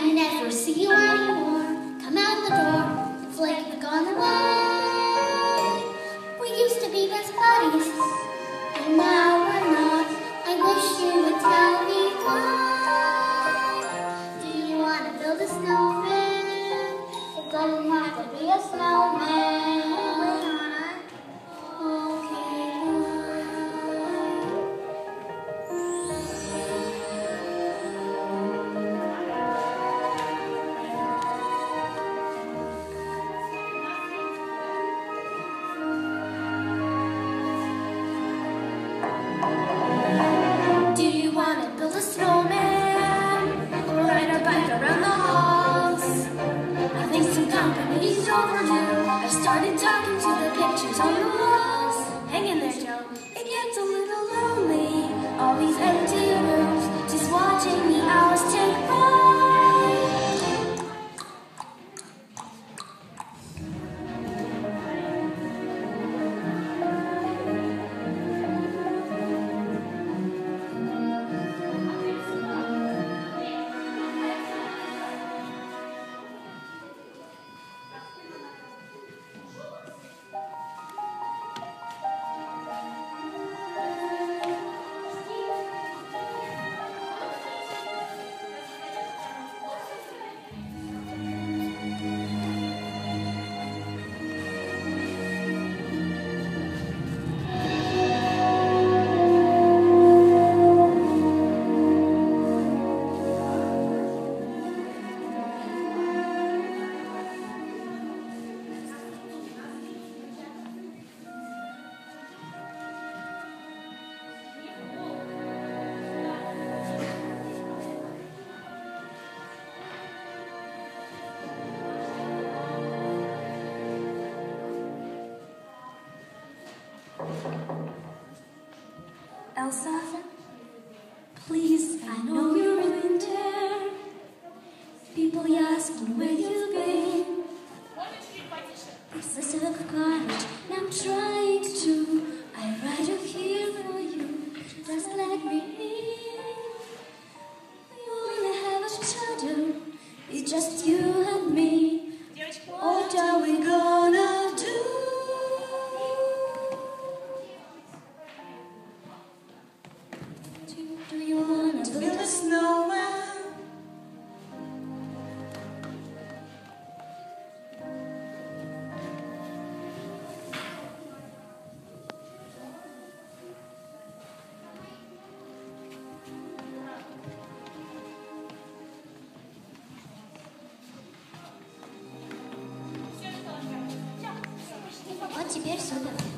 I never see you anymore. Come out the door, it's like you've gone away. We used to be best buddies, and now we're not. I wish you would tell me why. Do you want to build a snowman? It doesn't have to be a snowman. Build a snowman, or ride a bike around the halls. I think some company's overdue. I started talking to the pictures on the walls. Hang in there, Joe. It gets a little lonely, all these empty rooms, just watching the hours tick by. Elsa, please, I know you're in there. People asking where you've been. It's a silk cottage, and I'm trying to. I write it here for you, just let me in. We only have a shadow, it's just you and me. What are we gonna do? Do you want to build a snowman? Вот теперь сюда.